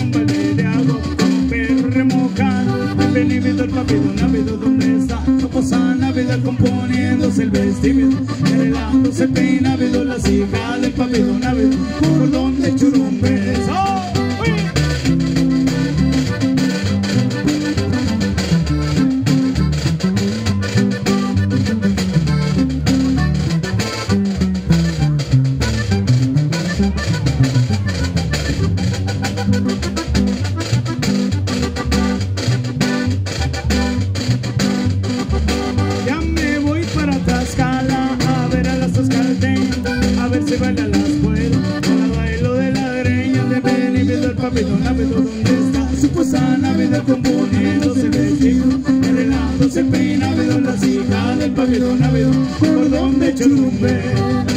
un balde de agua, como perro remojado. Bienvenido el papido navido, ¿dónde está? Su posa navidad componiéndose el vestido, arreglándose el peinavido, las hijas del papido navido, por donde churumbes. ¡Oh! Se baila las cueras, para bailo de la greña de Benny, el papito navido, ¿dónde está? Su posa navidad componiéndose el vestido, arreglándose el peinavido, las hijas del papito navido, por donde churumbe.